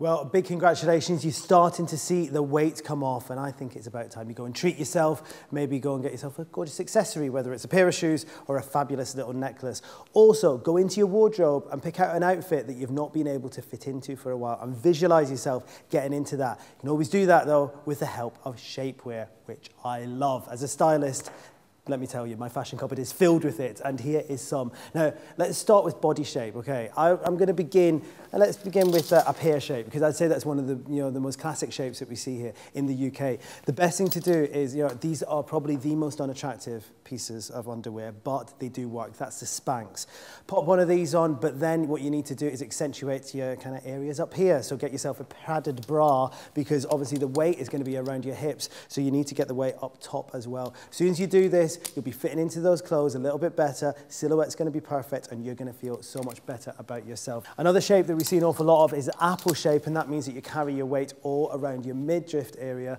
Well, a big congratulations. You're starting to see the weight come off, and I think it's about time you go and treat yourself. Maybe go and get yourself a gorgeous accessory, whether it's a pair of shoes or a fabulous little necklace. Also, go into your wardrobe and pick out an outfit that you've not been able to fit into for a while and visualize yourself getting into that. You can always do that, though, with the help of shapewear, which I love. As a stylist, let me tell you, my fashion cupboard is filled with it, and here is some. Now, let's start with body shape, okay? I'm going to begin, and let's begin with a pear shape, because I'd say that's one of the, the most classic shapes that we see here in the UK. The best thing to do is, these are probably the most unattractive pieces of underwear, but they do work. That's the Spanx. Pop one of these on, but then what you need to do is accentuate your kind of areas up here. So get yourself a padded bra, because obviously the weight is going to be around your hips, so you need to get the weight up top as well. As soon as you do this, you'll be fitting into those clothes a little bit better, silhouette's going to be perfect, and you're going to feel so much better about yourself. Another shape that we see an awful lot of is apple shape, and that means that you carry your weight all around your midriff area.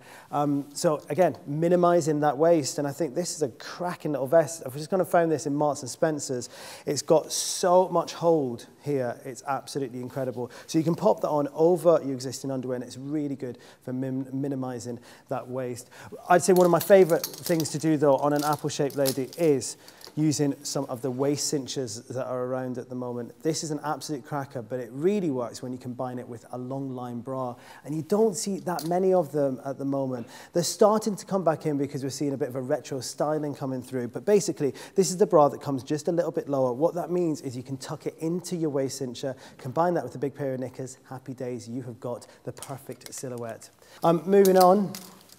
So again, minimizing that waist, and I think this is a cracking little vest. I've just kind of found this in Marks and Spencer's. It's got so much hold here, it's absolutely incredible. So you can pop that on over your existing underwear, and it's really good for minimizing that waist. I'd say one of my favorite things to do though on an apple-shaped lady is using some of the waist cinchers that are around at the moment. This is an absolute cracker, but it really works when you combine it with a long line bra. And you don't see that many of them at the moment. They're starting to come back in because we're seeing a bit of a retro styling coming through. But basically, this is the bra that comes just a little bit lower. What that means is you can tuck it into your waist cincher, combine that with a big pair of knickers, happy days, you have got the perfect silhouette. Moving on.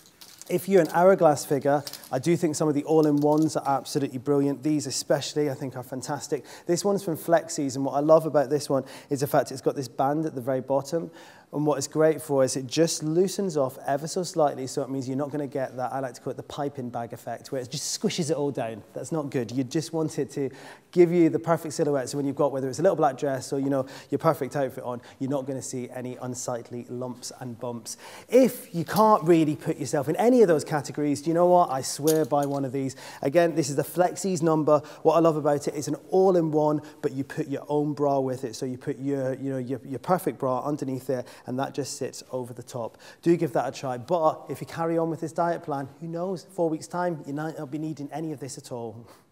If you're an hourglass figure, I do think some of the all-in-ones are absolutely brilliant. These especially, I think, are fantastic. This one's from Flexies, and what I love about this one is the fact it's got this band at the very bottom. And what it's great for is it just loosens off ever so slightly, so it means you're not going to get that, I like to call it the piping bag effect, where it just squishes it all down. That's not good. You just want it to give you the perfect silhouette, so when you've got, whether it's a little black dress or, your perfect outfit on, you're not going to see any unsightly lumps and bumps. If you can't really put yourself in any of those categories, do you know what? I swear by one of these. Again, this is the Flexies number. What I love about it is an all-in-one, but you put your own bra with it, so you put your perfect bra underneath there, and that just sits over the top. Do give that a try. But if you carry on with this diet plan, who knows, 4 weeks' time, you might not be needing any of this at all.